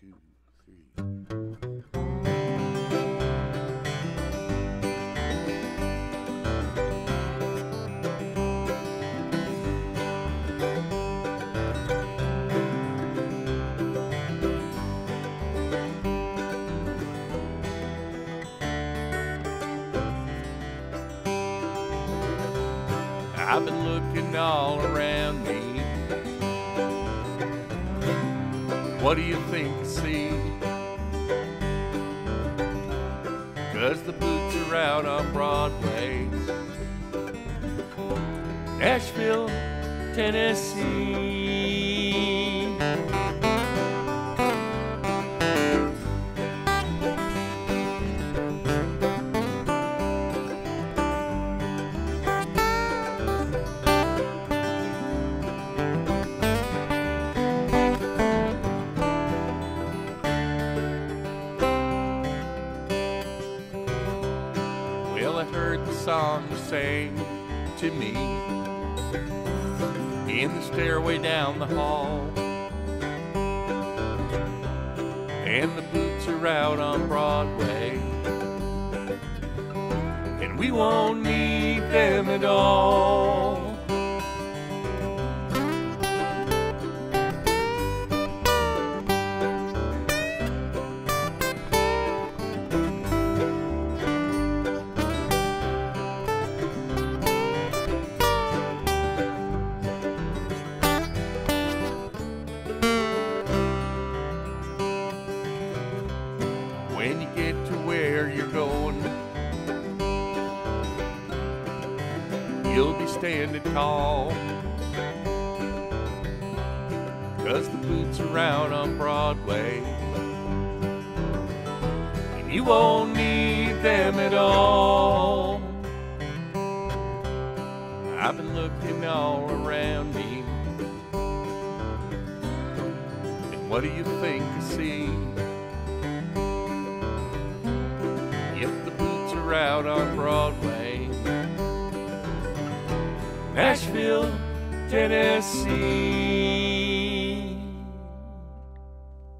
2, 3. I've been looking all around me. What do you think I see? 'Cause the boots are out on Broadway, Nashville, Tennessee. Well, I heard the song you sang to me in the stairway down the hall, and the boots are out on Broadway, and we won't need them at all. When you get to where you're going, you'll be standing tall, 'cause the boots are out on Broadway, and you won't need them at all. I've been looking all around me, and what do you think I see? If the boots are out on Broadway, Nashville, Tennessee.